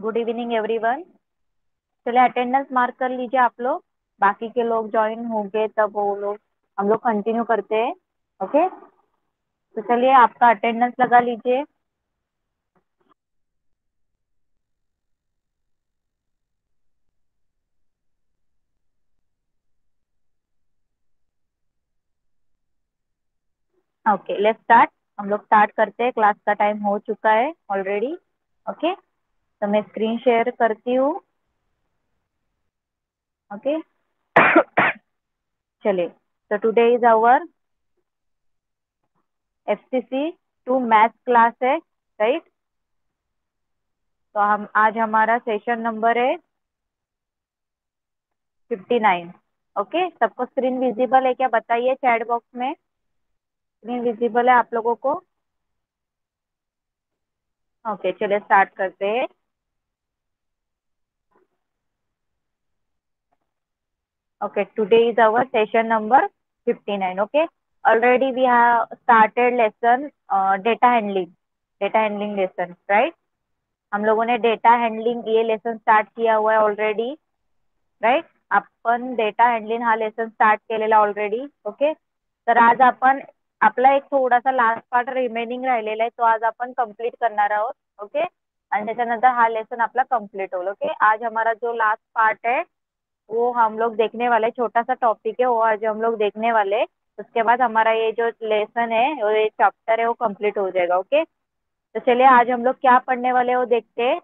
Good evening everyone. चलिए attendance mark कर लीजिए आप लोग। बाकी के लोग ज्वाइन होंगे तब वो लोग हम लोग कंटिन्यू करते हैं। ओके, तो चलिए आपका अटेंडेंस लगा लीजिए। Okay let's start. हम लोग स्टार्ट करते हैं, क्लास का टाइम हो चुका है ऑलरेडी। ओके, तो मैं स्क्रीन शेयर करती हूँ। ओके चलिए, तो today is our FCC 2 math class है, राइट। तो हम आज हमारा सेशन नंबर है 59। ओके, सबको स्क्रीन विजिबल है क्या, बताइए चैट बॉक्स में। स्क्रीन विजिबल है आप लोगों को? ओके चलिए स्टार्ट करते हैं। Okay, today is our session number 59। Okay, already we have started lesson data handling. Data handling lesson, right. हम लोगों ने डेटा हैंडलिंग ये लेसन स्टार्ट किया हुआ है ऑलरेडी, राईट. आपण डेटा हँडलिंग हा लेसन स्टार्ट केलेला ऑलरेडी. ओके, तर आज आपण आपला एक थोडासा लास्ट पार्ट रिमेनिंग राहिलेला आहे, तो आज आपण कंप्लीट करणार आहोत. ओके, आणि त्याच्यानंतर हा लेसन आपला कंप्लीट होईल. ओके, आज हमारा जो लास्ट पार्ट है वो हम लोग देखने वाले, छोटा सा टॉपिक है वो आज हम लोग देखने वाले. उसके बाद हमारा ये जो लेसन है, ये चैप्टर है वो कंप्लीट हो जाएगा. ओके, तो चलिए आज हम लोग क्या पढ़ने वाले हैं वो देखते हैं.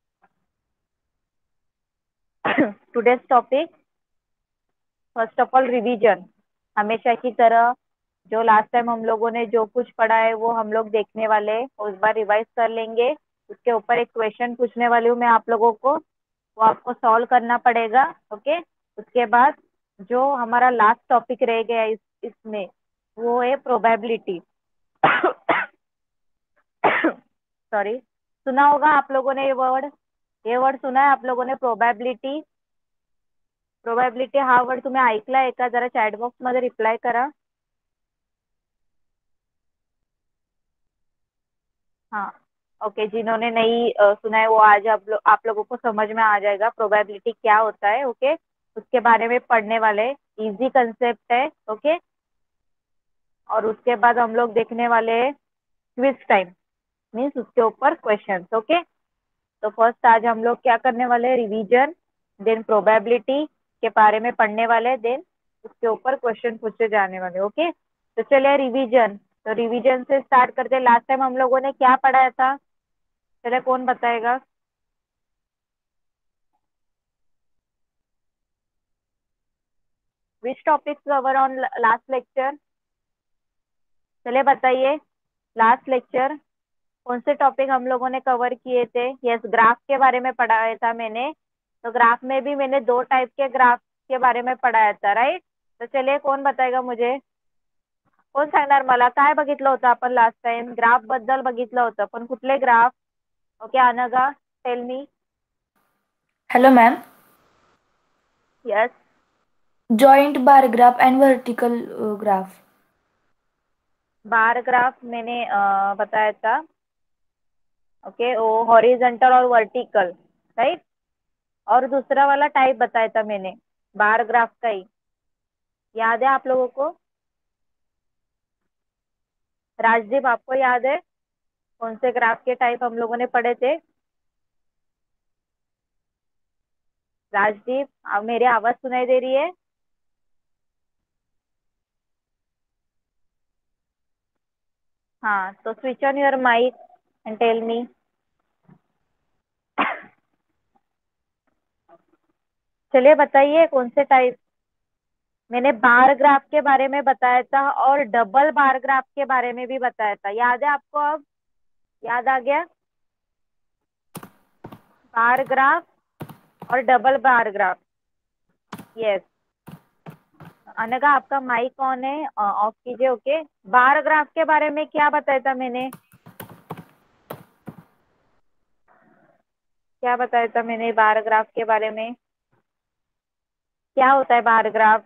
Today's topic, first of all revision. हमेशा की तरह जो लास्ट टाइम हम लोगों ने जो कुछ पढ़ा है वो हम लोग देखने वाले हैं, उस बार रिवाइज कर लेंगे. उसके ऊपर एक क्वेश्चन पूछने वाली हूँ मैं आप लोगों को, वो आपको सॉल्व करना पड़ेगा. ओके, उसके बाद जो हमारा लास्ट टॉपिक रह गया इसमें वो है प्रोबेबिलिटी. सॉरी, सुना होगा आप लोगों ने ये वर्ड सुना है आप लोगों ने, प्रोबेबिलिटी. प्रोबॅबिलिटी हा वर्ड तुम्ही ऐकलाय का? जरा चॅट बॉक्स मध्ये रिप्लाय करा. हाँ, ओके, जिन्होंने नहीं सुना है वो आज आप लोगों को समझ में आ जाएगा प्रोबेबिलिटी क्या होता है. ओके, उसके बारे में पढ़ने वाले. इजी कंसेप्ट है. ओके, और उसके बाद हम लोग देखने वाले हैं क्विज टाइम, मीन्स उसके ऊपर क्वेश्चन. ओके, तो फर्स्ट आज हम लोग क्या करने वाले हैं, रिवीजन, देन प्रोबेबिलिटी के बारे में पढ़ने वाले, देन उसके ऊपर क्वेश्चन पूछे जाने वाले. ओके, तो चलिए रिवीजन. तो रिवीजन से स्टार्ट करते हैं. लास्ट टाइम हम लोगों ने क्या पढ़ाया था, चलिए कौन बताएगा. Which topics cover on last lecture, चलिए बताइए. लास्ट लेक्चर कौन से टॉपिक हम लोगों ने कवर किए थे. यस, ग्राफ के बारे में पढ़ाया था मैंने. तो ग्राफ में भी मैंने दो टाइप के ग्राफ के बारे में पढ़ाया था, राईट. तो चलिए कौन बताएगा मुझे, कोण सांगणार मला, काय बघितलं होतं आपण लास्ट टाइम, ग्राफ बद्दल बघितलं होतं, पण कुठले graph. Okay Anagha, tell me. Hello, ma'am. Yes, Joint bar graph and vertical graph. Bar graph मैंने बताया था. ओके, वो हॉरिजेंटल और वर्टिकल, राइट. और दूसरा वाला टाइप बताया था मैंने बार ग्राफ का ही, याद है आप लोगों को. राजदीप आपको याद है कौन से ग्राफ के टाइप हम लोगों ने पढ़े थे. राजदीप, मेरी आवाज सुनाई दे रही है. हाँ, तो switch on your mic and tell me. चलिए बताइए कौन से टाइप. मैंने बार ग्राफ के बारे में बताया था और डबल बार ग्राफ के बारे में भी बताया था, याद है आपको, अब याद आ गया. बार ग्राफ और double bar graph. Yes, Anagha आपका माइक ऑन है, ऑफ कीजिए. ओके, बार ग्राफ के बारे में क्या बताया था मैंने, क्या बताया था मैंने बार ग्राफ के बारे में, क्या होता है bar graph.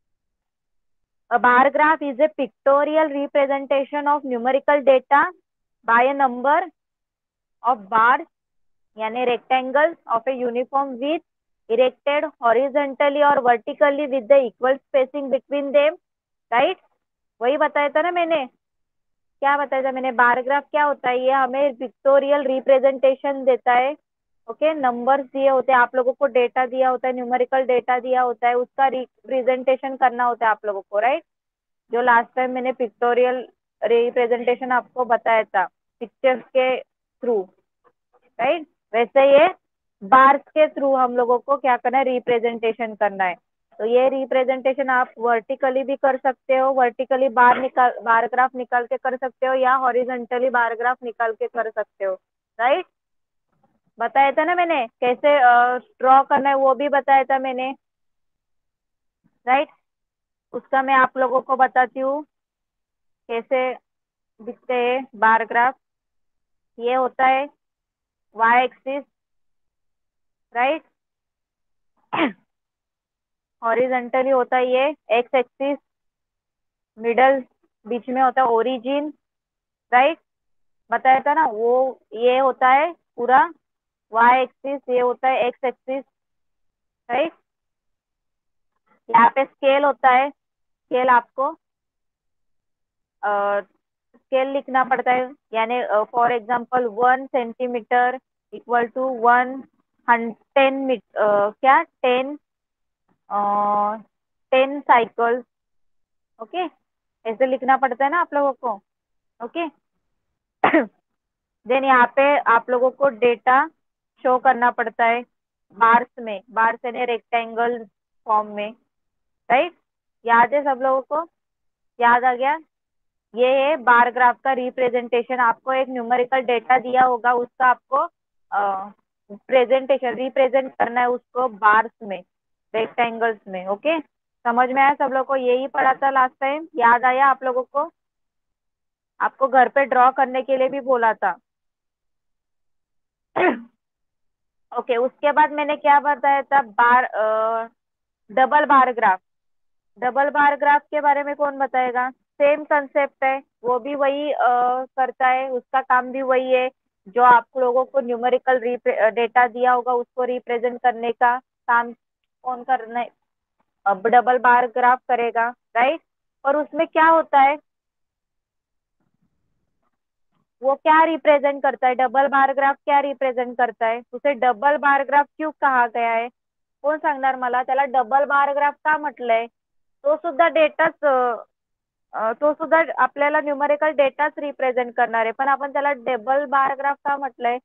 A bar graph is a pictorial representation of numerical data by number of bars यानी rectangles of a uniform width erected horizontally और vertically with the equal spacing between them, right. वही बताया था ना मैंने, क्या बताया था मैंने, बार ग्राफ क्या होता है, ये हमें पिक्टोरियल रिप्रेजेंटेशन देता है। ओके, नंबर्स दिए होते हैं आप लोगों को, डेटा दिया होता है, न्यूमेरिकल डेटा दिया होता है, उसका रिप्रेजेंटेशन करना होता है आप लोगों को, राइट। जो लास्ट टाइम मैंने पिक्टोरियल रिप्रेजेंटेशन आपको बताया था, पिक्चर्स के थ्रू, राइट। वैसे ये बार्स के थ्रू हम लोगों को क्या करना है, रिप्रेजेंटेशन करना है। तो ये रिप्रेजेंटेशन आप वर्टिकली भी कर सकते हो, वर्टिकली बार ग्राफ निकाल के कर सकते हो, या हॉरिजेंटली बार ग्राफ निकाल के कर सकते हो, राइट। बताया था ना मैंने कैसे ड्रॉ करना है, वो भी बताया था मैंने, राइट। उसका मैं आप लोगों को बताती हूँ कैसे दिखते हैं बार ग्राफ। ये होता है वाई एक्सिस, राइट। हॉरिजेंटली होता है ये एक्स एक्सिस, मिडल बीच में होता है ओरिजिन, राइट। बताया था ना वो, ये होता है पूरा वाई एक्सिस, ये होता है एक्स एक्सिस, राइट। यहाँ पे स्केल होता है, स्केल आपको स्केल लिखना पड़ता है, यानी for example 1 centimetre equal to 10 10 10 cycles, okay. ऐसे लिखना पड़ता है ना आप लोगों को, ओके। देन यहाँ पे आप लोगों को डेटा शो करना पड़ता है बार्स में, बार्स यानी रेक्टेंगल फॉर्म में, राइट। याद है सब लोगों को, याद आ गया। ये है बार ग्राफ का रिप्रेजेंटेशन, आपको एक न्यूमेरिकल डेटा दिया होगा, उसका आपको प्रेजेंटेशन रिप्रेजेंट करना है उसको बार्स में, रेक्टेंगल्स में, ओके। समझ में आया सब लोग को, यही पढ़ा था लास्ट टाइम, याद आया आप लोगों को। आपको घर पे ड्रॉ करने के लिए भी बोला था। ओके, उसके बाद मैंने क्या बताया था, double bar graph. Double bar graph के बारे में कौन बताएगा, सेम कंसेप्ट है, वो भी वही करता है, उसका काम भी वही है, जो आप लोगों को न्यूमेरिकल डेटा दिया होगा उसको रिप्रेजेंट करने का काम कौन करना है, अब डबल बार ग्राफ करेगा, राइट। और उसमें क्या होता है, वो क्या रिप्रेजेंट करता है, डबल बार ग्राफ क्या रिप्रेजेंट करता है, उसे डबल बार ग्राफ क्यों कहा गया है, कोण सांगणार मला, त्याला डबल बार ग्राफ का म्हटलंय. तो सुद्धा डेटाच, तो सुद्धा आपल्याला न्यूमेरिकल डेटाच रिप्रेझेंट करणार आहे, पण आपण त्याला डबल बार ग्राफ का म्हटलंय,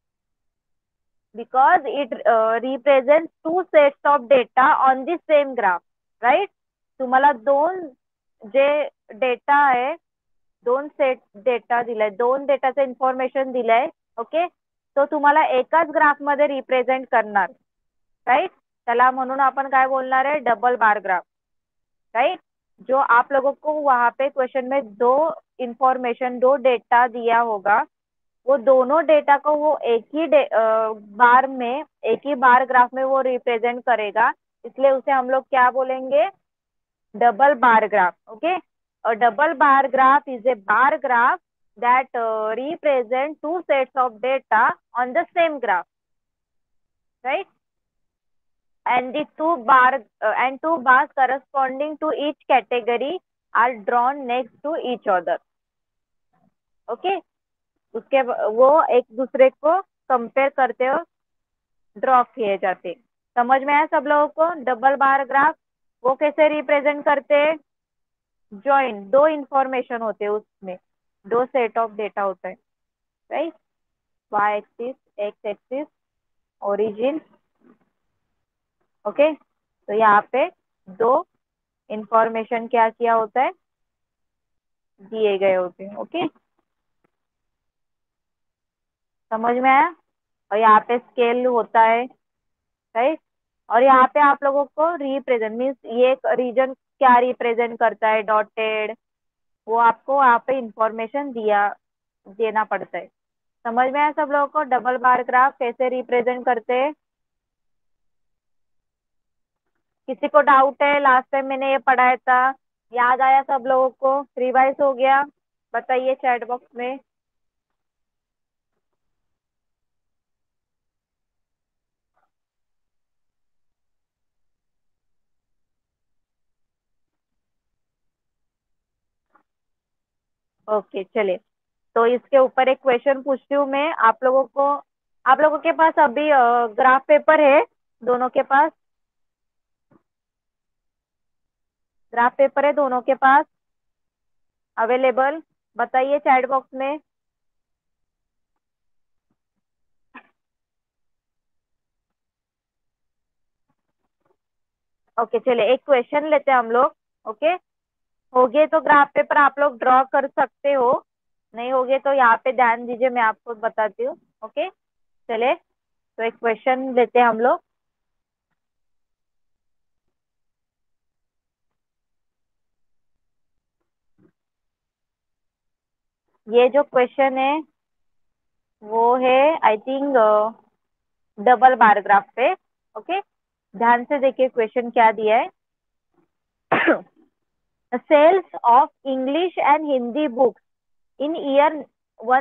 because it represent two sets of data on the same graph, right. तुम्हाला दोन जे डेटा आहे, दोन सेट डेटा दिलाय, दोन डेटाचं इन्फॉर्मेशन दिलंय, ओके. तो तुम्हाला एकाच ग्राफ मध्ये रिप्रेझेंट करणार, राइट. त्याला म्हणून आपण काय बोलणार आहे, डबल बार ग्राफ, राइट. जो आप लोगों को वहां पे क्वेश्चन में दो इंफॉर्मेशन, दो डेटा दिया होगा, वो दोनों डेटा को वो एक ही बार में, एक ही बार ग्राफ में वो रिप्रेजेंट करेगा, इसलिए उसे हम लोग क्या बोलेंगे, डबल बार ग्राफ, ओके. और double bar graph is a bar graph that represent two sets of data on the same graph, right. And the two bars corresponding to each category are drawn next to each other, okay. उसके वो एक दूसरे को compare करते हो, draw किए जाते, समझ में आया सब लोगों को. डबल बार ग्राफ वो कैसे रिप्रेजेंट करते हैं, जॉइंट, दो इंफॉर्मेशन होते हैं उसमें, दो सेट ऑफ डेटा होता है, right. Y axis, X axis, origin, okay. तो यहाँ पे दो इंफॉर्मेशन क्या किया होता है, दिए गए होते हैं, ओके. समझ में आया. और यहाँ पे स्केल होता है, राइट. और यहाँ पे आप लोगों को रिप्रेजेंट मीन्स ये रीजन क्या रिप्रेजेंट करता है, डॉटेड, वो आपको वहाँ पे इंफॉर्मेशन देना पड़ता है. समझ में आया सब लोगों को, डबल बार ग्राफ कैसे रिप्रेजेंट करते हैं. किसी को डाउट है, लास्ट टाइम मैंने ये पढ़ाया था, याद आया सब लोगों को, रिवाइज हो गया, बताइए चैट बॉक्स में. ओके चलिए, तो इसके ऊपर एक क्वेश्चन पूछती हूँ मैं आप लोगों को। आप लोगों के पास अभी ग्राफ पेपर है, दोनों के पास ग्राफ पेपर है दोनों के पास अवेलेबल? बताइए चैट बॉक्स में। ओके चलिए, एक क्वेश्चन लेते हैं हम लोग। ओके, हो गए तो ग्राफ पेपर आप लोग ड्रॉ कर सकते हो, नहीं होगे तो यहाँ पे ध्यान दीजिए, मैं आपको बताती हूँ। ओके चले, तो एक क्वेश्चन लेते हैं हम लोग। ये जो क्वेश्चन है वो है I think double bar graph पे। ओके, ध्यान से देखिए क्वेश्चन क्या दिया है। Sales of English and Hindi books in year one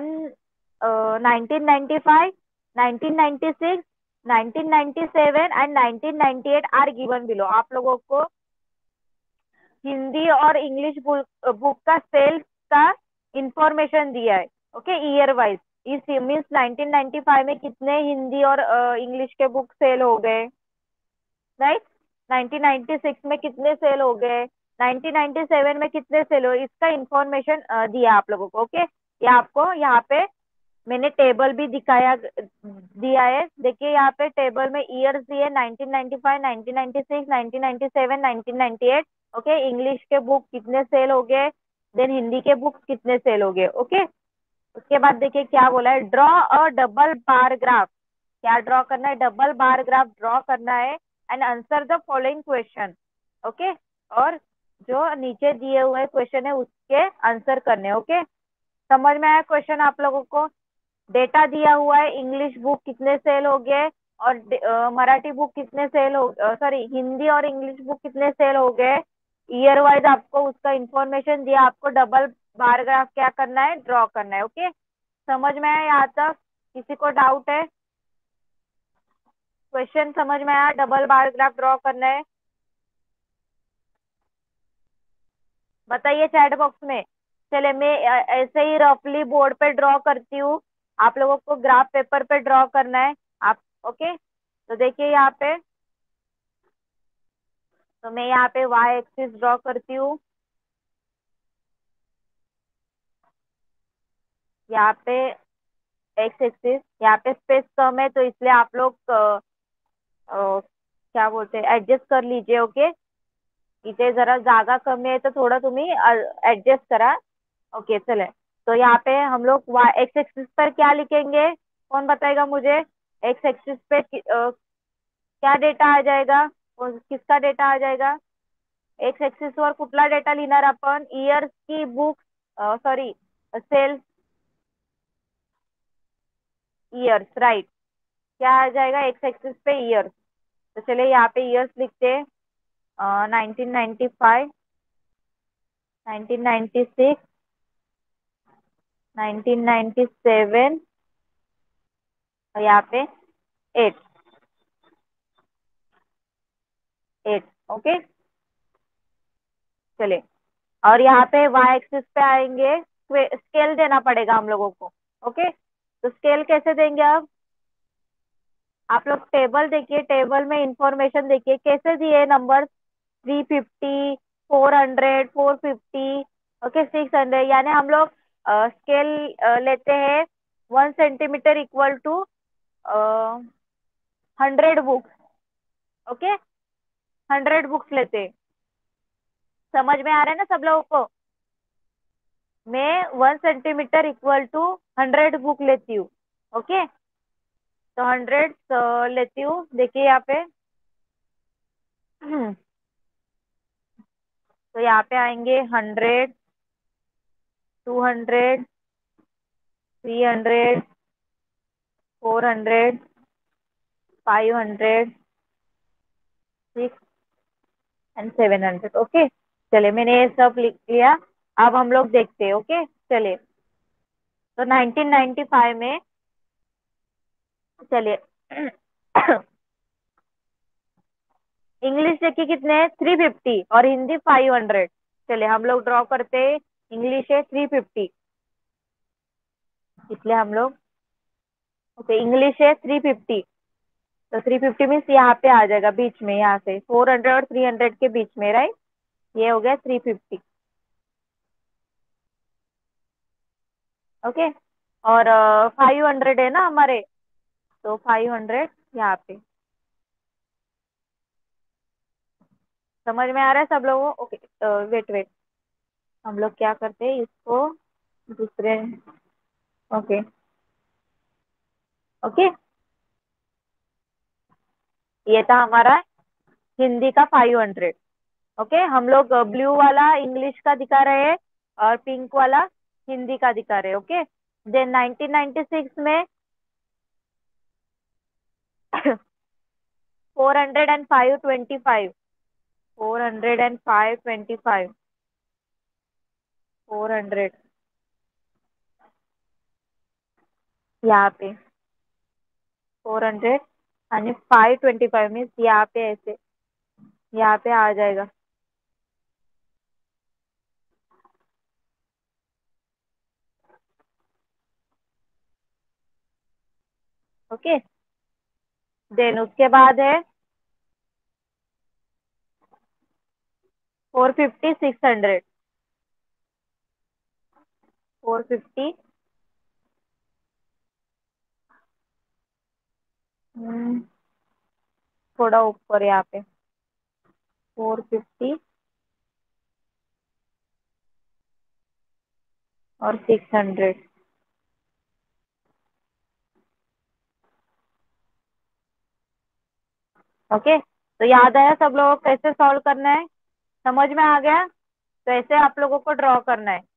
1995, 1996, 1997 and 1998 are given below. आप लोगों को हिंदी और इंग्लिश बुक बुक का सेल्स का इंफॉर्मेशन दिया है। Okay, year wise. इस मीन्स 1995 में कितने हिंदी और इंग्लिश के बुक सेल हो गए, राइट? 1996 में कितने सेल हो गए, 1997 में कितने सेल हो, इसका इंफॉर्मेशन दिया आप लोगों को। ओके, ये आपको यहाँ पे मैंने टेबल भी दिया है। देखिए यहाँ पे टेबल में ईयर्स दिए 1995, 1996, 1997, 1998। ओके, इंग्लिश के बुक कितने सेल हो गए, देन हिंदी के बुक कितने सेल हो गए। ओके, उसके बाद देखिए क्या बोला है, draw a double bar graph. क्या ड्रॉ करना है, डबल बार ग्राफ ड्रॉ करना है and answer the following question. Okay, और जो नीचे दिए हुए क्वेश्चन है उसके आंसर करने। ओके, समझ में आया क्वेश्चन आप लोगों को? डेटा दिया हुआ है, इंग्लिश बुक कितने सेल हो गए और मराठी बुक कितने सेल हो, सॉरी हिंदी और इंग्लिश बुक कितने सेल हो गए, ईयर वाइज आपको उसका इंफॉर्मेशन दिया। आपको डबल बार ग्राफ क्या करना है, ड्रॉ करना है। ओके, समझ में आया यहाँ तक? किसी को डाउट है? क्वेश्चन समझ में आया, डबल बार ग्राफ ड्रॉ करना है? बताइए चैट बॉक्स में। चले, मैं ऐसे ही रफली बोर्ड पे ड्रॉ करती हूँ, आप लोगों को ग्राफ पेपर पे ड्रॉ करना है। आप ओके, तो देखिए यहाँ पे, तो मैं यहाँ पे वाई एक्सिस ड्रॉ करती हूँ। यहाँ पे एक्स एक्सिस, यहाँ पे स्पेस कम है तो इसलिए आप लोग क्या बोलते हैं, एडजस्ट कर लीजिए। ओके, इथे जरा जागा कमी है तो थोड़ा तुम्ही एडजस्ट करा। ओके चले, तो यहाँ पे हम लोग एक्स एक्सिस पर क्या लिखेंगे, कौन बताएगा मुझे? एक्स एक्सिस पे क्या डेटा आ जाएगा, किसका डेटा आ जाएगा? एक्स एक्सिस वर कुठला डेटा लिहिणार आपण, इयर्स की books, sorry sales, years, right. क्या आ जाएगा एक्स एक्सिस पे, ईयर्स। तो चलिए यहाँ पे ईयर्स लिखते हैं, 1995, 1996, 1997 और यहाँ पे 8, 8। ओके चलिए, और यहाँ पे वाई एक्सिस पे आएंगे, स्केल देना पड़ेगा हम लोगों को। ओके, तो स्केल कैसे देंगे अब? आप लोग टेबल देखिए, टेबल में इंफॉर्मेशन देखिए कैसे दिए नंबर, 350, 400, 450, ओके 600। यानी हम लोग स्केल लेते हैं 1 centimetre equal to 100 books. Okay, 100 books लेते हैं। समझ में आ रहा है ना सब लोगों को? मैं 1 सेंटीमीटर इक्वल टू 100 बुक लेती हूँ। ओके, तो 100 लेती हूँ। देखिए यहाँ पे तो यहाँ पे आएंगे 100, 200, 300, 400, 500, 6 एंड 700। ओके, चलिए मैंने ये सब लिख लिया। अब हम लोग देखते हैं। ओके चलिए, तो 1995 में, चलिए इंग्लिश देखिए कितने हैं, 350 और हिंदी 500। चलिए हम लोग ड्रॉ करते हैं, इंग्लिश है 350, इसलिए हम लोग ओके, इंग्लिश है 350, तो 350 मीन्स यहाँ पे आ जाएगा बीच में, यहाँ से 400 और 300 के बीच में, राइट। ये हो गया 350। ओके, और 500 है ना हमारे, तो 500 यहाँ पे। समझ में आ रहा है सब लोगों को? ओके, वेट वेट, हम लोग क्या करते हैं इसको दूसरे। ओके ओके, ये था हमारा हिंदी का 500। ओके, हम लोग ब्लू वाला इंग्लिश का दिखा रहे हैं और पिंक वाला हिंदी का दिखा रहे हैं। ओके, देन 1996 में 405 25, 405 25, 400 यहाँ पे, 400 आणि 525 मीन्स यहाँ पे ऐसे, यहाँ पे आ जाएगा। ओके, देन उसके बाद है 450 600, 450 थोड़ा ऊपर यहाँ पे, 450 और 600। ओके, तो याद आया सब लोगों को कैसे सॉल्व करना है? समझ में आ गया? तो ऐसे आप लोगों को ड्रॉ करना है।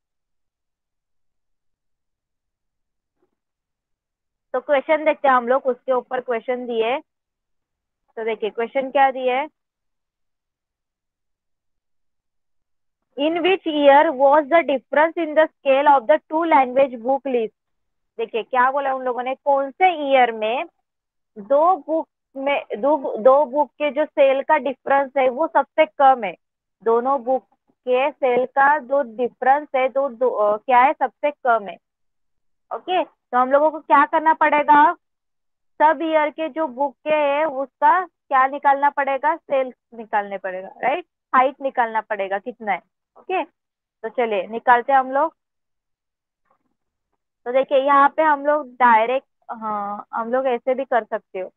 तो क्वेश्चन देखते हैं हम लोग, उसके ऊपर क्वेश्चन दिए। तो देखिए क्वेश्चन क्या दिए है। In which year was the difference in the scale of the two language book list. देखिए क्या बोला उन लोगों ने, कौन से ईयर में दो बुक में दो बुक के जो सेल का डिफरेंस है वो सबसे कम है। दोनों बुक के सेल का जो डिफरेंस है क्या है, सबसे कम है। ओके, तो हम लोगों को क्या करना पड़ेगा, सब ईयर के जो बुक के है उसका क्या निकालना पड़ेगा, सेल्स निकालने पड़ेगा, राइट। हाइट निकालना पड़ेगा कितना है। ओके, तो चलिए निकालते हैं हम लोग। तो देखिए यहाँ पे हम लोग डायरेक्ट, हाँ हम लोग ऐसे भी कर सकते हो।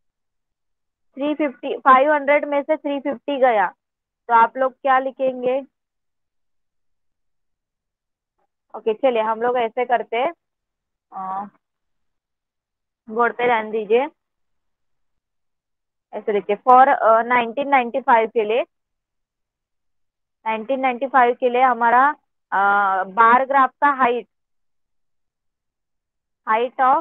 350, 500 में से 350 गया, तो आप लोग क्या लिखेंगे? ओके चलिए हम लोग ऐसे करते हैं, बोर्ड पे ध्यान दीजिए। ऐसे देखिए फॉर 1995 के लिए, 1995 के लिए हमारा बार ग्राफ का height, height of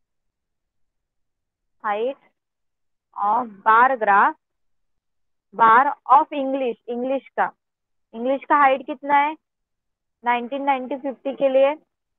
height of bar graph, bar of English, English का हाइट कितना है 1950 के लिए,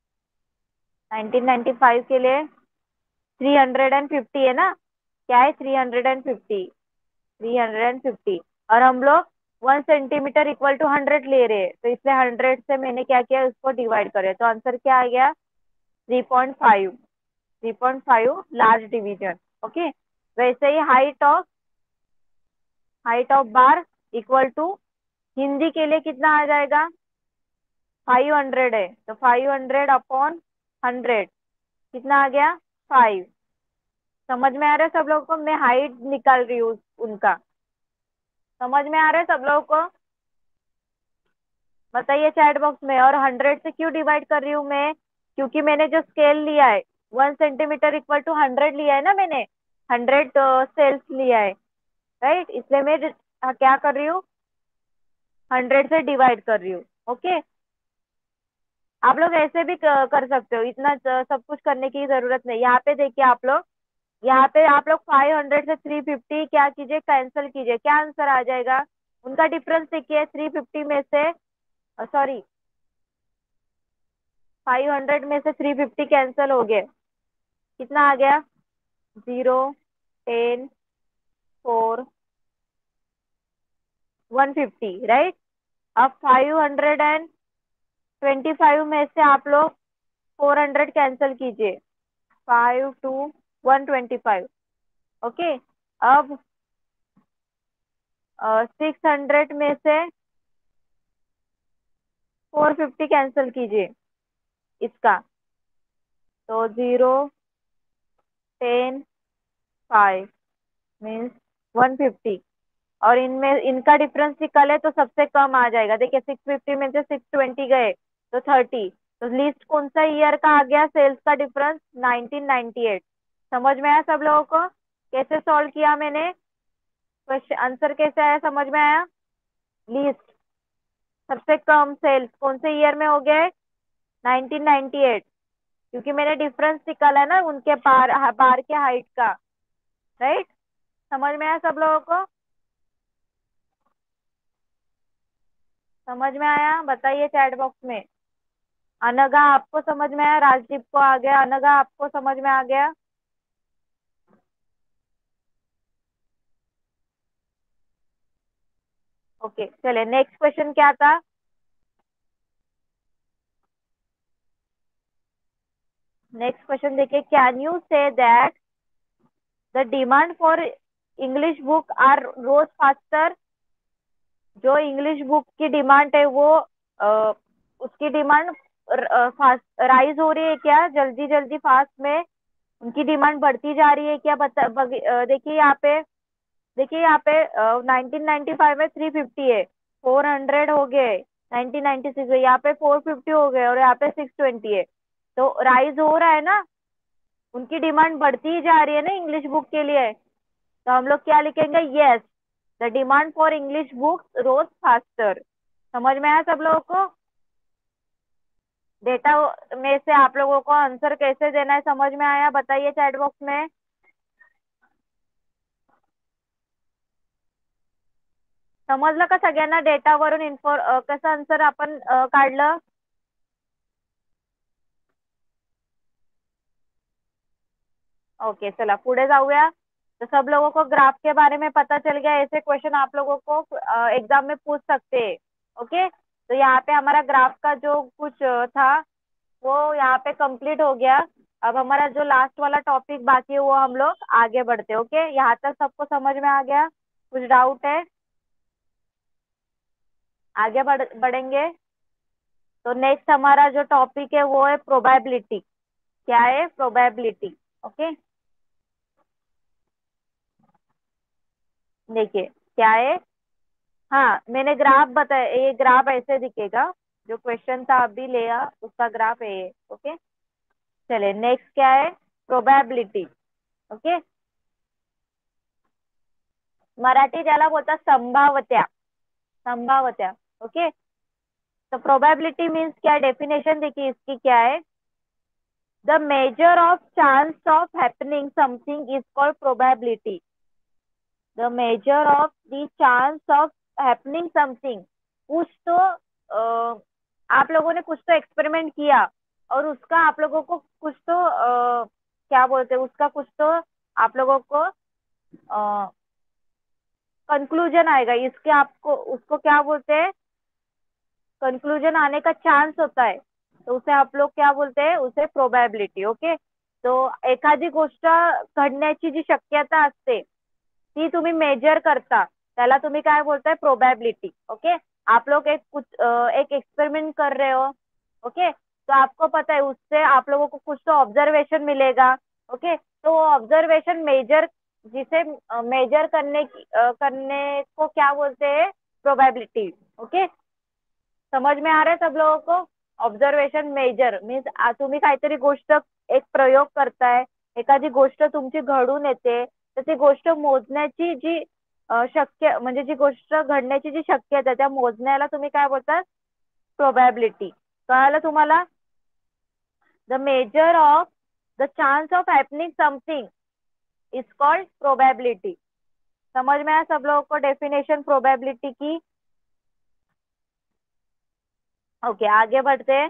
1995 के लिए 350 है ना, क्या है 350, 350। और हम लोग 1 सेंटीमीटर इक्वल टू 100 ले रहे हैं, तो इसलिए 100 से मैंने क्या किया, उसको डिवाइड करे, तो आंसर क्या आ गया 3.5, 3.5 लार्ज डिवीजन। ओके, वैसे ही height of bar equal to Hindi के लिए कितना आ जाएगा, 500 है, तो 500 अपॉन 100 कितना आ गया 5। समझ में आ रहा है सब लोगों को? मैं हाइट निकाल रही हूँ उनका। समझ में आ रहा है सब लोगों को? बताइए चैट बॉक्स में। और 100 से क्यों डिवाइड कर रही हूँ मैं, क्योंकि मैंने जो स्केल लिया है 1 सेंटीमीटर इक्वल टू 100 लिया है ना मैंने, 100 सेल्स लिया है, राइट। इसलिए मैं क्या कर रही हूँ, 100 से डिवाइड कर रही हूँ। ओके, आप लोग ऐसे भी कर सकते हो, इतना सब कुछ करने की जरूरत नहीं। यहाँ पे देखिए आप लोग, यहाँ पे आप लोग 500 से 350 क्या कीजिए, कैंसिल कीजिए, क्या आंसर आ जाएगा। उनका डिफरेंस देखिए, 350 में से सॉरी 500 में से 350 कैंसिल हो गए, कितना आ गया 0, 10, 4, 150, राइट। अब 525 में से आप लोग 400 कैंसिल कीजिए, 5 to 125। ओके, अब 600 में से 450 कैंसिल कीजिए इसका, तो 0, 10, 5 मीन्स 150। और इनमें इनका डिफरेंस निकाले तो सबसे कम आ जाएगा। देखिए 650 में से 620 गए तो 30। तो लीस्ट कौन सा ईयर का आ गया सेल्स का डिफरेंस? 1998। समझ में आया सब लोगों को? कैसे सॉल्व किया मैंने? क्वेश्चन आंसर कैसे आया, समझ में आया? लीस्ट, सबसे कम सेल्स कौन से ईयर में हो गए? 1998, क्योंकि मैंने डिफरेंस निकाला है ना उनके बार के हाइट का। राइट, समझ में आया सब लोगों को? समझ में आया? बताइए चैट बॉक्स में। अनगा आपको समझ में आया? राजदीप को आ गया? अनगा आपको समझ में आ गया? ओके, चलिए नेक्स्ट क्वेश्चन क्या था? नेक्स्ट क्वेश्चन देखिए, can you say that the demand for English book are rose faster? जो इंग्लिश बुक की डिमांड है वो उसकी डिमांड फास्ट राइज हो रही है क्या? जल्दी जल्दी फास्ट में उनकी डिमांड बढ़ती जा रही है क्या? देखिए यहाँ पे, देखिए यहाँ पे 1995 में 350 है, 400 हो गए 1996 में, यहाँ पे 450 हो गए और यहाँ पे 620 है। तो राइज हो रहा है ना, उनकी डिमांड बढ़ती ही जा रही है ना इंग्लिश बुक के लिए। तो हम लोग क्या लिखेंगे? Yes, the demand for English books rose faster. समझ में आया सब लोगों को? डेटा में से आप लोगों को आंसर कैसे देना है समझ में आया? बताइए चैट बॉक्स में। समजलं का सगळ्यांना? डेटावरून कसं आन्सर आपण काढलं? ओके, चला पुढे जाऊया। तो सब लोगों को ग्राफ के बारे में पता चल गया। ऐसे क्वेश्चन आप लोगों को एग्जाम में पूछ सकते हैं। ओके, तो यहाँ पे हमारा ग्राफ का जो कुछ था वो यहाँ पे कंप्लीट हो गया। अब हमारा जो लास्ट वाला टॉपिक बाकी है वो हम लोग आगे बढ़ते हैं। ओके, यहाँ तक सबको समझ में आ गया? कुछ डाउट है? आगे बढ़ेंगे। तो नेक्स्ट हमारा जो टॉपिक है वो है प्रोबेबिलिटी। क्या है? प्रोबेबिलिटी। ओके, देखिए क्या है। हाँ, मैंने ग्राफ बताया, ये ग्राफ ऐसे दिखेगा। जो क्वेश्चन था अभी लिया उसका ग्राफ है ये। ओके, चले नेक्स्ट क्या है? प्रोबेबिलिटी। ओके, मराठी ज्याला बोलतात संभाव्यता, संभाव्यता। ओके, तो प्रोबेबिलिटी मीन्स क्या? डेफिनेशन देखिए इसकी क्या है। The measure of chance of happening something is called probability. The measure of the chance of happening something. कुछ तो आप लोगों ने कुछ तो एक्सपेरिमेंट किया और उसका आप लोगों को कुछ तो क्या बोलते हैं उसका, कुछ तो आप लोगों को कंक्लूजन आएगा इसके। आपको उसको क्या बोलते हैं? कंक्लूजन आने का चांस होता है, तो उसे आप लोग क्या बोलते हैं? उसे प्रोबॅबिलिटी। ओके, तो एखादी गोष्ट घडण्याची जी शक्यता असते ती तुम्ही मेजर करता, त्याला तुम्ही काय बोलताय? प्रोबॅबिलिटी। ओके, आप लोग एक एक्सपेरिमेंट कर रहे हो। ओके, तो आपको पता है उससे आप लोगों को कुछ तो ऑब्जर्वेशन मिलेगा। ओके, तो ऑब्जर्वेशन मेजर, जिसे मेजर करने को क्या बोलते हैं? प्रोबेबिलिटी। ओके, समझ में आ रहा है सब लोगों को? ऑब्झर्वेशन मेजर मीन्स तुम्ही काहीतरी गोष्ट, एक प्रयोग करताय, एखादी गोष्ट तुमची घडून येते, तर ती गोष्ट मोजण्याची जी शक्य, म्हणजे जी गोष्ट घडण्याची जी शक्यता त्या मोजण्याला तुम्ही काय बोलतात? प्रोबॅबिलिटी। कळालं तुम्हाला? The measure of the chance of happening something is called probability. समझ में आया सब लोगों को डेफिनेशन प्रोबेबिलिटी की? ओके, आगे बढ़ते हैं।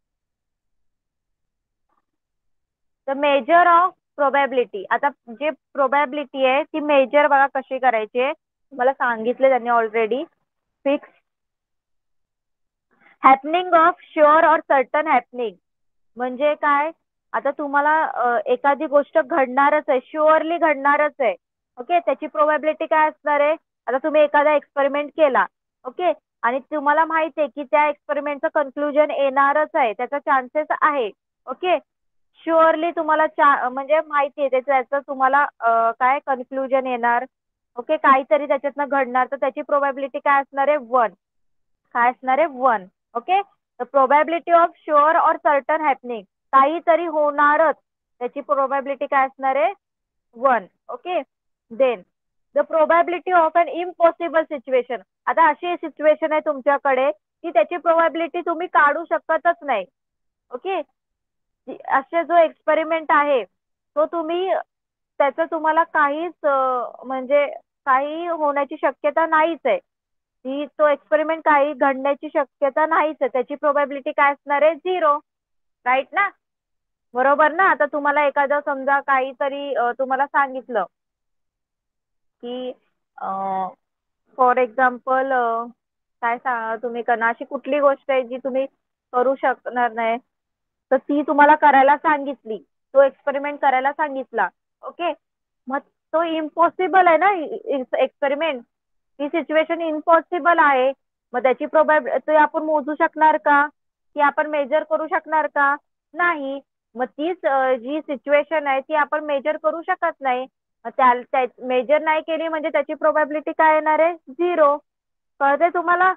The measure of probability. आता जे प्रोबॅबिलिटी आहे ती मेजर बघा कशी करायची आहे, मला सांगितले त्यांनी already. Fix happening of sure और सर्टन हॅपनिंग म्हणजे काय, आता तुम्हाला एखादी गोष्ट घडणारच आहे, शुअरली घडणारच आहे. ओके, त्याची प्रोबॅबिलिटी काय असणार आहे? आता तुम्ही एखादा एक्सपेरिमेंट केला, ओके, आणि तुम्हाला माहिती आहे की त्या एक्सपेरिमेंटचं कन्क्लुजन येणारच आहे, त्याचा चान्सेस आहे. ओके, शुअरली तुम्हाला म्हणजे माहिती आहे त्याचं तुम्हाला काय कन्क्लुजन येणार. ओके, काहीतरी त्याच्यातनं घडणार, तर त्याची प्रोबॅबिलिटी काय असणार आहे? 1. काय असणार आहे? 1. Okay, the probability of sure or certain happening, काहीतरी होणारच, त्याची प्रोबॅबिलिटी काय असणार आहे? 1. Okay, then the probability of an impossible situation, आता अशी सिच्युएशन आहे तुमच्याकडे की त्याची प्रोबॅबिलिटी तुम्ही काढू शकतच नाही. ओके, असे जो एक्सपेरिमेंट आहे तो तुम्ही त्याचं तुम्हाला काहीच म्हणजे काही होण्याची शक्यता नाहीच आहे. ती तो एक्सपेरिमेंट काही घडण्याची शक्यता नाहीच आहे, त्याची प्रोबॅबिलिटी काय असणार आहे? 0. राईट ना? बरोबर ना? आता तुम्हाला एखादं समजा काहीतरी तुम्हाला सांगितलं की फॉर एक्झाम्पल काय सांगा तुम्ही करा, अशी कुठली गोष्ट आहे जी तुम्ही करू शकणार नाही, तर ती तुम्हाला करायला सांगितली, तो एक्सपेरिमेंट करायला सांगितला. ओके, मग तो इम्पॉसिबल आहे ना एक्सपेरिमेंट, ती सिच्युएशन इम्पॉसिबल आहे. मग त्याची प्रोबॅबिलिटी आपण मोजू शकणार का? की आपण मेजर करू शकणार का? नाही. मग तीच जी सिच्युएशन आहे ती आपण मेजर करू शकत नाही. त्या मेजर नाही केली म्हणजे त्याची प्रोबॅबिलिटी काय येणार आहे? 0. कळतंय तुम्हाला?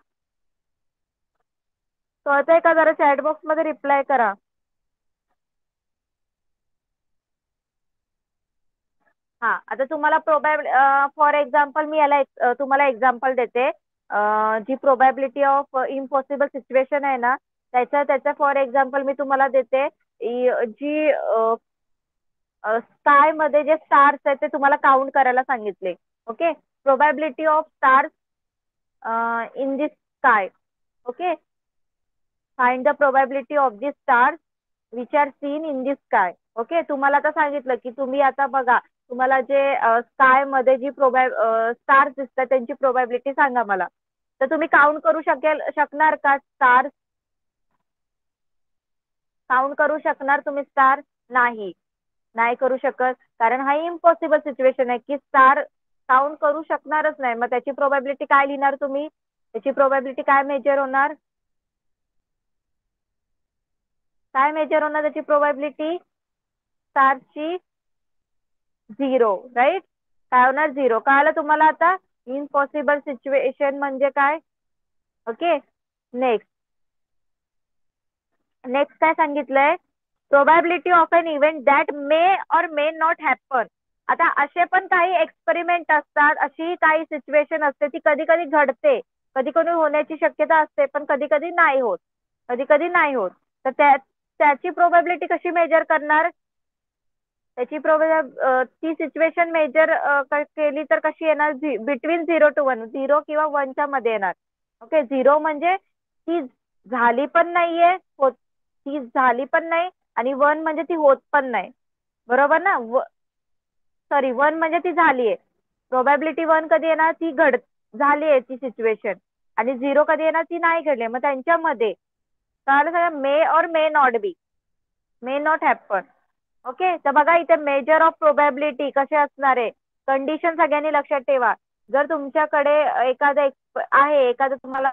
कळतंय का? जरा चॅट बॉक्स मध्ये रिप्लाय करा. हा, आता तुम्हाला फॉर एक्झाम्पल मी याला तुम्हाला एक्झाम्पल देते. जी प्रोबॅबिलिटी ऑफ इम्पॉसिबल सिच्युएशन आहे ना, त्याच्या फॉर एक्झाम्पल मी तुम्हाला देते. जी स्काय मध्ये जे स्टार्स आहेत ते तुम्हाला काउंट करायला सांगितले. Okay, probability of stars in this sky. Okay, find the probability of the stars which are seen in the sky. Okay, तुम्हाला आता सांगितलं की तुम्ही आता बघा, तुम्हाला जे स्काय मध्ये जी स्टार्स दिसतात त्यांची प्रोबॅबिलिटी सांगा मला. तर तुम्ही काउंट करू शकणार का स्टार्स? काउंट करू शकणार तुम्ही स्टार? नाही, नाही करू शकत, कारण हा इम्पॉसिबल सिच्युएशन आहे की स्टार काउंट करू शकणारच नाही. मग त्याची प्रोबॅबिलिटी काय लिहिणार तुम्ही? त्याची प्रोबॅबिलिटी काय मेजर होणार? काय मेजर होणार त्याची प्रोबॅबिलिटी? स्टारची 0. राईट? काय होणार? 0. कळालं तुम्हाला आता इम्पॉसिबल सिच्युएशन म्हणजे काय? ओके, नेक्स्ट नेक्स्ट काय सांगितलंय? Probability of an event that may or may not happen. आता असे पण काही एक्सपेरिमेंट असतात, अशी काही सिच्युएशन असते ती कधी कधी घडते, कधी कधी होण्याची शक्यता असते, पण कधी कधी नाही होत, कधी कधी नाही होत. तर त्याची प्रोबॅबिलिटी कशी मेजर करणार? त्याची ती सिच्युएशन मेजर केली तर कशी येणार? बिटवीन 0 to 1, 0 किंवा 1च्या मध्ये येणार. ओके, 0 म्हणजे ती झाली पण नाहीये, ती झाली पण नाही, आणि 1 म्हणजे ती होत पण नाही. बरोबर ना? सॉरी, 1 म्हणजे ती झालीये. प्रोबॅबिलिटी 1 कधी येणार? ती झाली आहे ती सिच्युएशन. आणि 0 कधी येणार? ती नाही घडली. मग त्यांच्यामध्ये कळालं सगळं? मे और may not be, may not happen. Okay, तर बघा इथे मेजर ऑफ प्रोबॅबिलिटी कसे असणार आहे, कंडिशन सगळ्यांनी लक्षात ठेवा. जर तुमच्याकडे एखादं आहे, एखादं तुम्हाला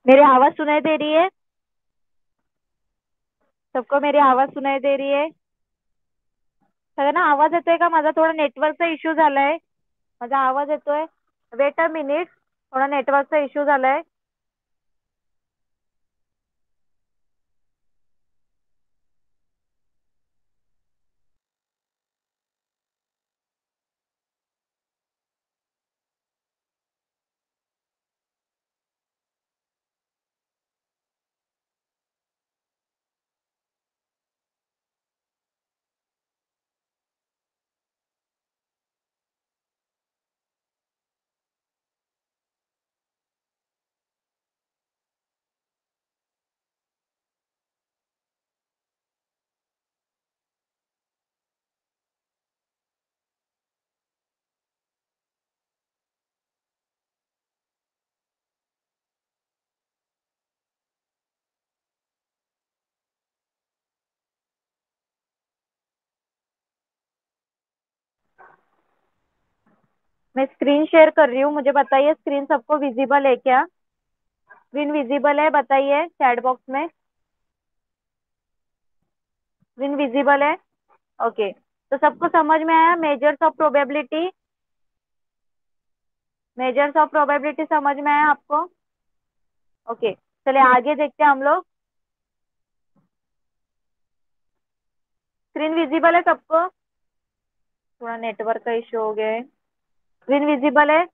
मेरी आवाज सुनाई दे रही है? सबको मेरी आवाज सुनाई दे रही है? सगळ्यांना आवाज येतोय का माझा? थोडा नेटवर्कचा इश्यू झालाय. माझा आवाज येतोय? वेट अ मिनिट, थोडा नेटवर्कचा इश्यू झालाय. मैं स्क्रीन शेयर कर रही हूँ, मुझे बताइए स्क्रीन सबको विजिबल है क्या? स्क्रीन विजिबल है बताइए चैट बॉक्स में. स्क्रीन विजिबल है? ओके. तो सबको समझ में आया measures of probability? Measures of probability समझ में आया आपको? ओके, चलिए आगे देखते हैं हम लोग. स्क्रीन विजिबल है सबको? थोड़ा नेटवर्क का इश्यू हो गया है. स्क्रीन विजिबल है?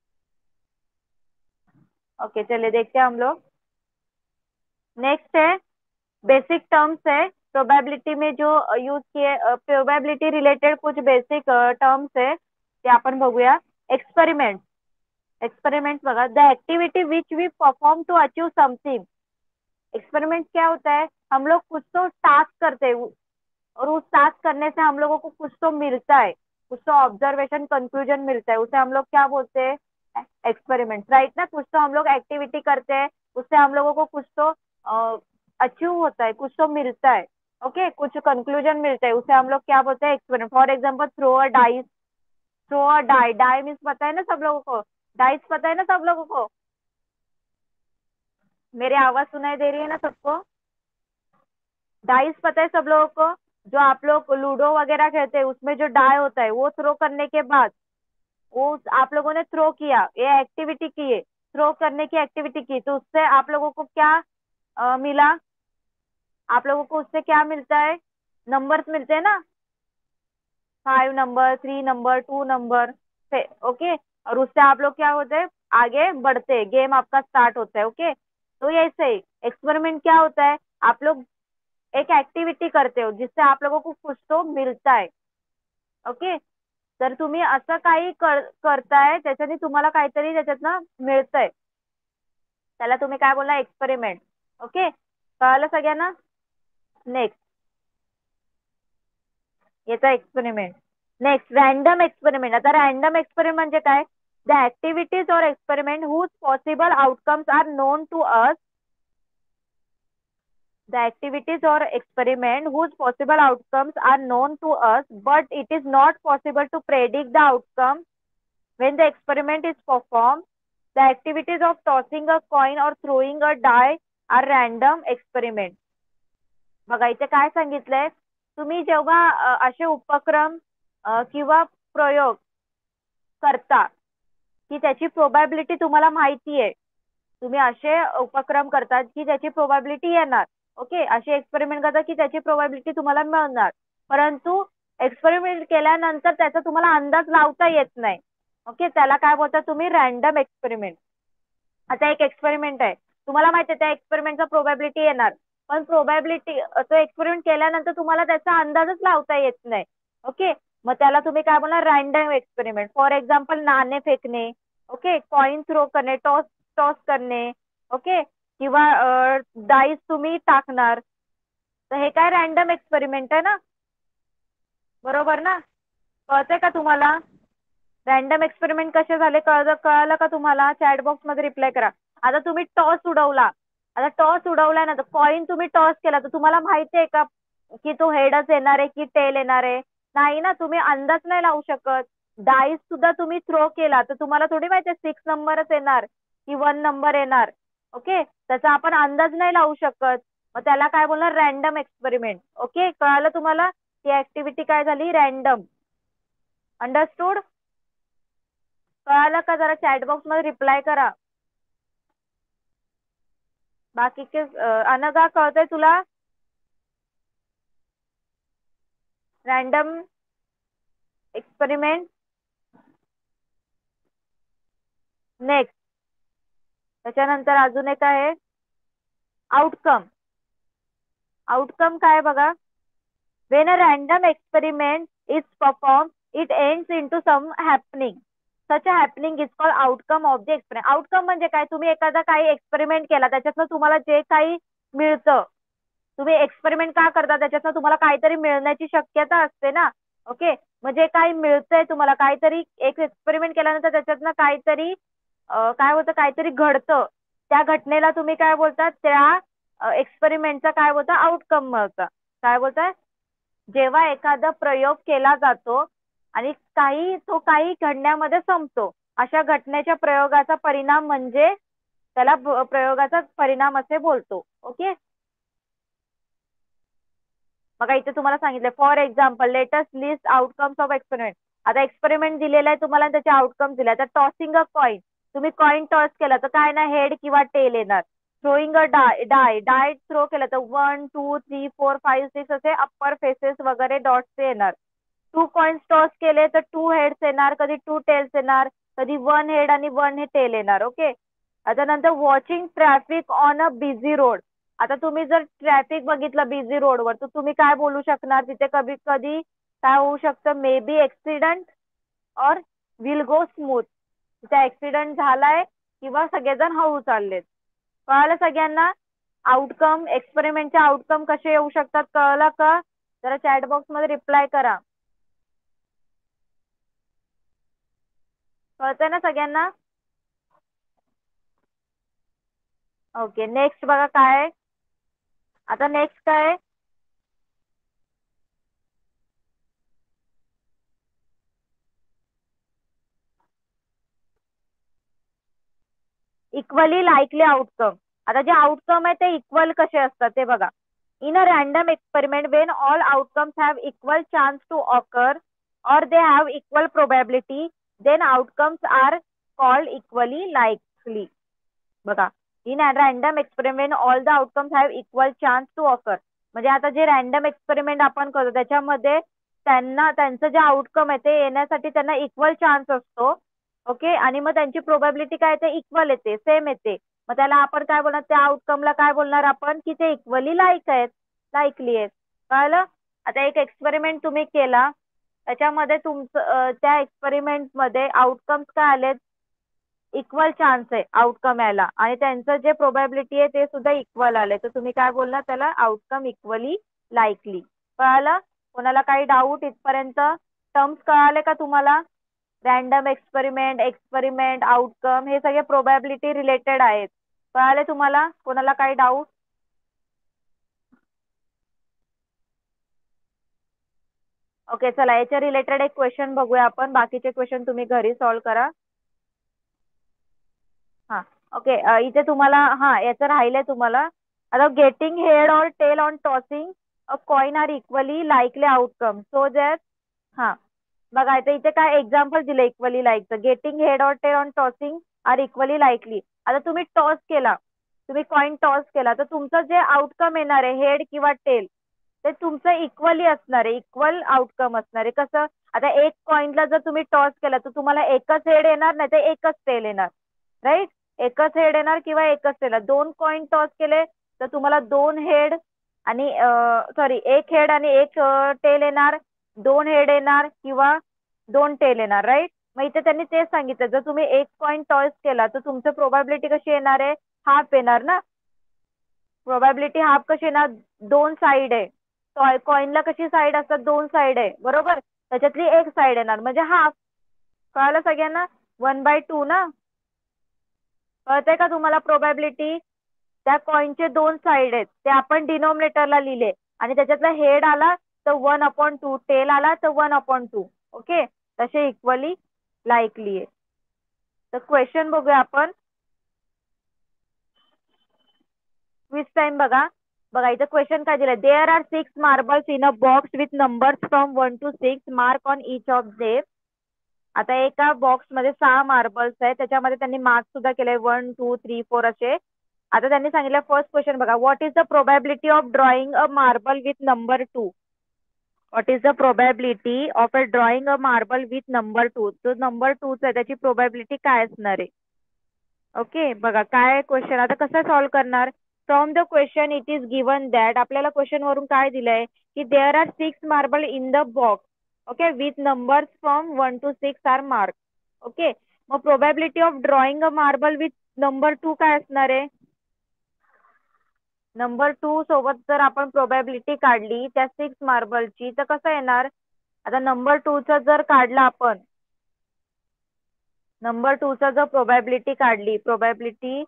ओके, चलिए देखते हैं हम लोग. नेक्स्ट है बेसिक टर्म्स है प्रोबॅबिलिटी में जो यूज किए. प्रोबॅबिलिटी रिलेटेड कुछ बेसिक टर्म्स है ते आपण बघूया. एक्सपेरिमेंट. एक्सपेरिमेंट बघा. The activity which we perform to achieve something. Experiment क्या होता है? हम लोग कुछ तो टास्क करते हैं और उस टास्क करने से हम लोगों को कुछ तो मिलता है, कुछ तो ऑब्जर्वेशन कंक्लूजन मिलता है, उसे हम लोग क्या बोलते हैं? एक्सपेरिमेंट, राइट ना? कुछ तो हम लोग एक्टिविटी करते हैं, उससे हम लोगों को कुछ तो अचीव होता है, कुछ तो मिलता है. ओके, कुछ कंक्लूजन मिलता है, उसे हम लोग क्या बोलते हैं? Experiment. For example throw a dice. Throw a die. Die means पता है ना सब लोगों को? डाइस पता है ना सब लोगों को? मेरी आवाज सुनाई दे रही है ना सबको? डाइस पता है सब लोगों को? जो आप लोग लूडो वगैरह खेलते हैं उसमें जो डाई होता है वो थ्रो करने के बाद वो आप लोगों ने थ्रो किया, ये एक्टिविटी की है, थ्रो करने की एक्टिविटी की, तो उससे आप लोगों को क्या मिला? आप लोगों को उससे क्या मिलता है? नंबर्स मिलते हैं ना? 5 नंबर, 3 नंबर, 2 नंबर. ओके. और उससे आप लोग क्या होते हैं? आगे बढ़ते हैं, गेम आपका स्टार्ट होता है. ओके. तो ये ऐसे ही एक्सपेरिमेंट क्या होता है? आप लोग एक ऍक्टिव्हिटी करते हो जिससे आप लोगों को कुछ तो मिलता है. ओके. तर तुम्ही असं काही करताय त्याच्याने तुम्हाला काहीतरी त्याच्यातनं मिळतंय, त्याला तुम्ही काय बोलला? एक्सपेरिमेंट. ओके, कळालं सगळ्यांना? नेक्स्ट याचा एक्सपेरिमेंट. Next random experiment. आता रॅन्डम एक्सपेरिमेंट म्हणजे काय? The activities or experiment whose possible outcomes are known to us. The activities or experiment whose possible outcomes are known to us, but it is not possible to predict the outcome when the experiment is performed. The activities of tossing a coin or throwing a die are random experiment. बघा इथे काय सांगितलंय? तुम्ही जेव्हा असे उपक्रम किंवा प्रयोग करता की त्याची प्रोबॅबिलिटी तुम्हाला माहिती आहे, तुम्ही असे उपक्रम करतात की त्याची प्रोबॅबिलिटी येणार. ओके, असे एक्सपेरिमेंट करतात की त्याची प्रोबॅबिलिटी तुम्हाला मिळणार, परंतु एक्सपेरिमेंट केल्यानंतर त्याचा तुम्हाला अंदाज लावता येत नाही. ओके, त्याला काय बोलता तुम्ही? Random experiment. आता एक एक्सपेरिमेंट आहे, तुम्हाला माहिती आहे त्या एक्सपेरिमेंटचा प्रोबॅबिलिटी येणार, पण प्रोबॅबिलिटी तो एक्सपेरिमेंट केल्यानंतर तुम्हाला त्याचा अंदाजच लावता येत नाही. ओके, मग त्याला तुम्ही काय बोलणार? Random experiment. फॉर एक्झाम्पल नाणे फेकणे. ओके, कॉइन थ्रो करणे, टॉस टॉस करणे. ओके, किंवा डाईस तुम्ही टाकणार, तर हे काय रॅन्डम एक्सपेरिमेंट आहे ना? बरोबर ना? कळतंय का तुम्हाला? रॅन्डम एक्सपेरिमेंट कसे झाले कळलं का तुम्हाला? चॅट बॉक्स मध्ये रिप्लाय करा. आता तुम्ही टॉस उडवला. आता टॉस उडवलाय ना, तर कॉइन तुम्ही टॉस केला, तर तुम्हाला माहिती आहे का की तो हेडच येणार आहे की टेल येणार आहे? नाही ना, तुम्ही अंदाज नाही लावू शकत. डाईस सुद्धा तुम्ही थ्रो केला तर तुम्हाला थोडी माहिती आहे 6 नंबरच येणार की 1 नंबर येणार? ओके, त्याचा आपण अंदाज नाही लावू शकत, मग त्याला काय बोलणार, रॅन्डम एक्सपेरिमेंट. ओके, कळालं तुम्हाला, ती ऍक्टिव्हिटी काय झाली, रॅन्डम. अंडरस्टूड? कळालं का? जरा चॅट बॉक्स मध्ये रिप्लाय करा. बाकी के अनघा, कळतंय तुला? Random experiment. नेक्स्ट, त्याच्यानंतर अजून एक आहे आउटकम. आउटकम काय बघा, when a random experiment is performed it ends into some happening, such a happening is called outcome of the experiment. Outcome म्हणजे काय, तुम्ही एखादा काही एक्सपेरिमेंट केला, त्याच्यातनं तुम्हाला जे काही मिळतं, तुम्ही एक्सपेरिमेंट का करता, त्याच्यातनं तुम्हाला काहीतरी मिळण्याची शक्यता असते ना. ओके, म्हणजे काय मिळतंय तुम्हाला, काहीतरी एक एक्सपेरिमेंट केल्यानंतर त्याच्यातनं काहीतरी काय होतं, काहीतरी घडतं, त्या घटनेला तुम्ही काय बोलतात, त्या एक्सपेरिमेंटचा काय बोलता, आउटकम म्हणता. काय बोलताय, जेव्हा एखादा प्रयोग केला जातो आणि तो काही घडण्यामध्ये संपतो, अशा घटनेच्या प्रयोगाचा परिणाम म्हणजे त्याला प्रयोगाचा परिणाम असे बोलतो. ओके, बघा इथे तुम्हाला सांगितलं, for example latest list outcomes of experiment. आता एक्सपेरिमेंट दिलेला आहे तुम्हाला, त्याचे आउटकम दिले. आता टॉसिंग अ कॉइन, तुम्ही कॉइन टॉस केला तर काय ना, हेड किंवा टेल येणार. Throwing a die die throw केलं तर 1 2 3 4 5 6 असे अप्पर फेसेस वगैरे डॉट्स येणार. 2 कॉइन्स टॉस केले तर 2 हेड्स येणार, कधी 2 टेल्स येणार, कधी 1 हेड आणि 1 हे टेल येणार. ओके, आता नंतर watching traffic on a busy road. आता तुम्ही जर ट्रॅफिक बघितलं बिझी रोडवर, तर तुम्ही काय बोलू शकणार, तिथे कधी कधी काय होऊ शकतं, मे बी ऍक्सिडेंट और विल गो स्मूथ. तिथे ऍक्सिडेंट झालाय किंवा सगळेजण हळू चाललेत. कळालं सगळ्यांना? आउटकम, एक्सपेरिमेंटचे आउटकम कसे येऊ शकतात, कळलं का? जरा चॅट बॉक्स मध्ये रिप्लाय करा. कळतंय ना सगळ्यांना? ओके, नेक्स्ट बघा काय आहे? आता नेक्स्ट काय आहे, इक्वली लाईकली आउटकम. आता जे आउटकम आहे ते इक्वल कसे असतात ते बघा. In a random experiment when all outcomes have equal chance to occur और they have equal probability, then outcomes are called equally likely. बघा, in random experiment all the outcomes have equal chance to occur. म्हणजे आता जे random experiment आपण करतो त्याच्यामध्ये त्यांचं जे outcome आहे ते येण्यासाठी त्यांना इक्वल चान्स असतो. ओके, आणि मग त्यांची प्रोबॅबिलिटी काय येते, इक्वल येते, सेम येते. मग त्याला आपण काय बोलणार, त्या आउटकमला काय बोलणार आपण, की ते इक्वली लाईक आहेत, लाईकली आहेत. कळलं? आता एक एक्सपेरिमेंट तुम्ही केला, त्याच्यामध्ये तुमचं त्या एक्सपेरिमेंट मध्ये आउटकम्स काय आले, इक्वल चान्स आहे आउटकम यायला, आणि त्यांचं जे प्रोबॅबिलिटी आहे ते सुद्धा इक्वल आले, तर तुम्ही काय बोलणार, त्याला आउटकम इक्वली लाईकली. कळालं? कोणाला काही डाऊट इथपर्यंत? टर्म्स कळाले का तुम्हाला? रॅन्डम एक्सपेरिमेंट, एक्सपेरिमेंट, आउटकम हे सगळे प्रोबॅबिलिटी रिलेटेड आहेत. कळाले तुम्हाला? कोणाला काही डाऊट? ओके, चला याच्या रिलेटेड एक क्वेश्चन बघूया आपण, बाकीचे क्वेश्चन तुम्ही घरी सॉल्व्ह करा. हा, ओके, इथे तुम्हाला हा याचं राहिलंय तुम्हाला. आता गेटिंग हेड और tail on tossing a coin are equally likely outcome, so that. हा, बघा इथे काय एक्झाम्पल दिलं इक्वली लाईकचं, गेटिंग हेड और tail on tossing are equally likely. आता तुम्ही टॉस केला, तुम्ही कॉइन टॉस केला, तर तुमचं जे आउटकम येणार आहे हेड किंवा टेल, ते तुमचं इक्वली असणार आहे, इक्वल आउटकम असणार आहे. कसं, आता एक कॉइनला जर तुम्ही टॉस केला तर तुम्हाला एकच हेड येणार, नाही तर एकच टेल येणार. राईट, एकच हेड येणार किंवा एकच टेल. दोन कॉइन टॉस केले तर तुम्हाला दोन हेड आणि सॉरी एक हेड आणि एक टेल येणार, दोन हेड येणार किंवा दोन टेल येणार. राईट, मग इथे त्यांनी तेच सांगितलं, जर तुम्ही एक कॉइन टॉस केला तर तुमचं प्रोबॅबिलिटी कशी येणार आहे, हाफ येणार ना. प्रोबॅबिलिटी हाफ कशी येणार, दोन साइड आहे, कॉइनला कशी साइड असतात, दोन साइड आहे बरोबर, त्याच्यातली एक साइड येणार म्हणजे हाफ. कळालं सगळ्यांना? 1/2 ना. कळतंय का तुम्हाला प्रोबॅबिलिटी? त्या कॉइनचे दोन साइड आहेत, ते आपण डिनोमिनेटरला लिहिले, आणि त्याच्यातला हेड आला तर 1/2, टेल आला तर 1/2. ओके, तसे इक्वली लाईकली आहे. तर क्वेश्चन बघूया आपण. क्विज टाइम बघा. बघा इथं क्वेश्चन काय दिलंय. There are 6 marbles in a box with numbers from 1 to 6. Mark on each of them. आता एका बॉक्स मध्ये 6 मार्बल्स आहेत. त्याच्यामध्ये त्यांनी मार्क सुद्धा केले 1 2 3 4 असे. आता त्यांनी सांगितलं फर्स्ट क्वेश्चन बघा. What is the probability of drawing a marble with number 2. What is the probability of drawing a marble with number 2. जो नंबर 2 आहे त्याची प्रोबॅबिलिटी काय असणार आहे. ओके बघा काय क्वेश्चन. आता कसं सॉल्व्ह करणार. From the question it is given that. आपल्याला क्वेश्चन वरून काय दिलंय की there are 6 marble in the box. Okay with numbers from 1 to 6 are mark. Okay मग probability of drawing a marble with number 2 काय असणार आहे. नंबर 2 सोबत जर आपण प्रोबॅबिलिटी काढली त्या 6 मार्बलची तर कसं येणार. आता नंबर 2 चा जर काढला आपण. नंबर 2 चा जर प्रोबॅबिलिटी काढली. Probability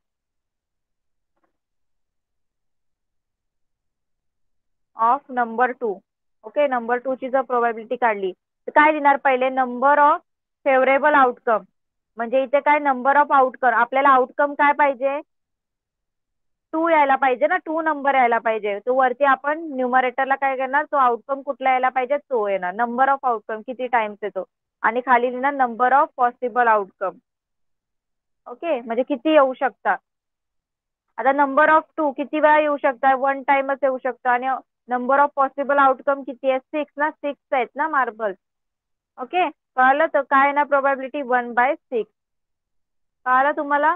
of number 2. Okay number 2 ची जर प्रोबॅबिलिटी काढली तर काय देणार. पहिले नंबर ऑफ फेवरेबल आउटकम. म्हणजे इथे काय नंबर ऑफ आउटकम. आपल्याला आउटकम काय पाहिजे. 2 यायला पाहिजे ना. 2 नंबर यायला पाहिजे. तो वरती आपण न्यूमरेटरला काय करणार. तो आउटकम कुठला यायला पाहिजे तो येणार. नंबर ऑफ आउटकम किती टाइम्स येतो. आणि खाली लिहिणार number of possible outcome. Okay म्हणजे किती येऊ शकतात. आता नंबर ऑफ 2 किती वेळा येऊ शकतात. 1 टाइमच येऊ शकतं. आणि नंबर ऑफ पॉसिबल आउटकम किती आहे 6 ना. 6 आहेत ना मार्बल. ओके कळलं. तर काय ना प्रोबॅबिलिटी 1/6. कळलं तुम्हाला.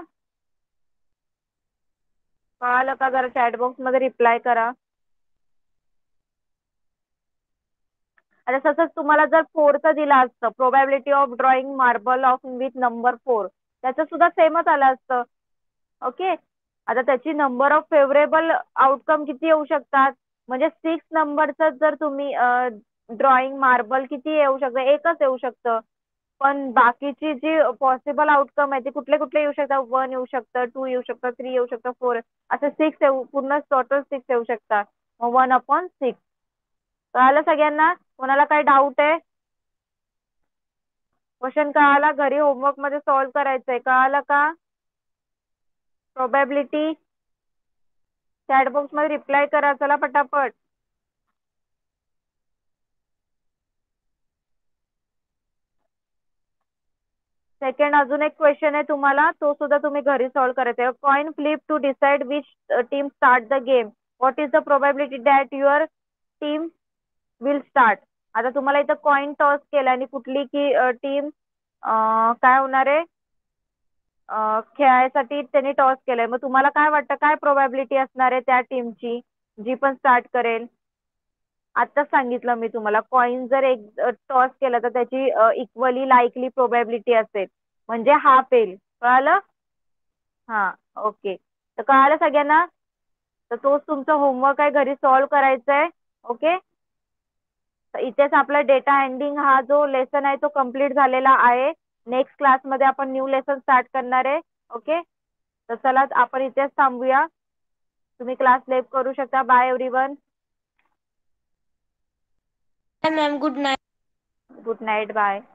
कळलं का. जरा चॅट बॉक्स मध्ये रिप्लाय करा. आता तसंच तुम्हाला जर 4चं दिलं असतं. Probability of drawing marble of with number 4. त्याचं सुद्धा सेमच आलं असतं. ओके आता त्याची नंबर ऑफ फेवरेबल आउटकम किती येऊ शकतात. म्हणजे 6 नंबरचं जर तुम्ही ड्रॉइंग मार्बल किती येऊ शकतं. एकच येऊ शकतं. पण बाकीची जी पॉसिबल आउटकम आहे ते कुठले कुठले येऊ शकतात. 1 येऊ शकतं 2 येऊ शकतं 3 येऊ शकतं 4 असं 6 येऊ पूर्ण टोटल 6 येऊ शकतात. मग 1/6. कळालं सगळ्यांना. कोणाला काही डाऊट आहे. क्वेश्चन कळाला. घरी होमवर्क मध्ये सॉल्व्ह करायचंय. कळालं का. प्रोबॅबिलिटी चॅट बॉक्स मध्ये रिप्लाय करा. चला पटापट. सेकंड अजून एक क्वेश्चन आहे तुम्हाला. तो सुद्धा तुम्ही घरी सॉल्व्ह करायचा आहे. Coin flip to decide which team start the game. What is the probability that your team will start. आता तुम्हाला इथं कॉइन टॉस केला आणि कुठली की टीम काय होणार आहे. खेळायसाठी त्यांनी टॉस केलंय. मग तुम्हाला काय वाटतं काय प्रोबॅबिलिटी असणार आहे त्या टीमची जी पण स्टार्ट करेल. आताच सांगितलं मी तुम्हाला. कॉइन जर एक टॉस केला तर त्याची इक्वली लाईकली प्रोबॅबिलिटी असेल. म्हणजे हाफ येईल. कळालं. हा ओके तर कळालं सगळ्यांना. तर तोच तुमचा होमवर्क आहे. घरी सॉल्व्ह करायचा आहे. ओके तर इथेच आपला डेटा हँडलिंग हा जो लेसन आहे तो कम्प्लीट झालेला आहे. नेक्स्ट क्लासमध्ये आपण न्यू लेसन स्टार्ट करणार आहे. ओके तर चला आपण इथेच थांबूया. तुम्ही क्लास लेव्ह करू शकता. Bye everyone. Ma'am, good night. Good night. Bye.